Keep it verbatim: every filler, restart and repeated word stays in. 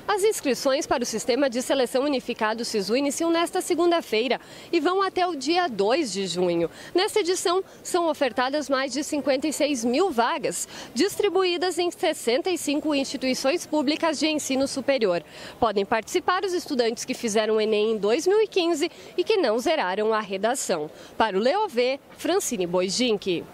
As inscrições para o Sistema de Seleção Unificado SISU iniciam nesta segunda-feira e vão até o dia dois de junho. Nesta edição, são ofertadas mais de cinquenta e seis mil vagas, distribuídas em sessenta e cinco instituições públicas de ensino superior. Podem participar os estudantes que fizeram o Enem em dois mil e quinze e que não zeraram a redação. Para o Leovê, Francine Boijinck.